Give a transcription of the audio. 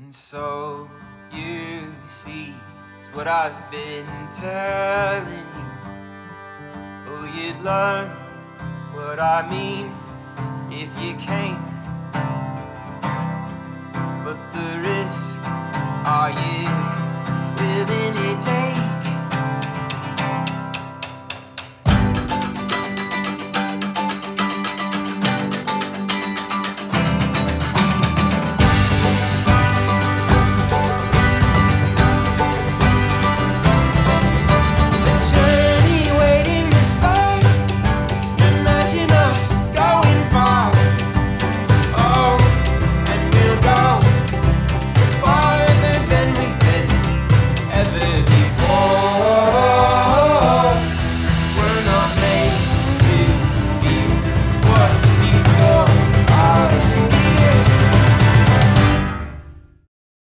And so you see what I've been telling you. Oh, you'd learn what I mean if you came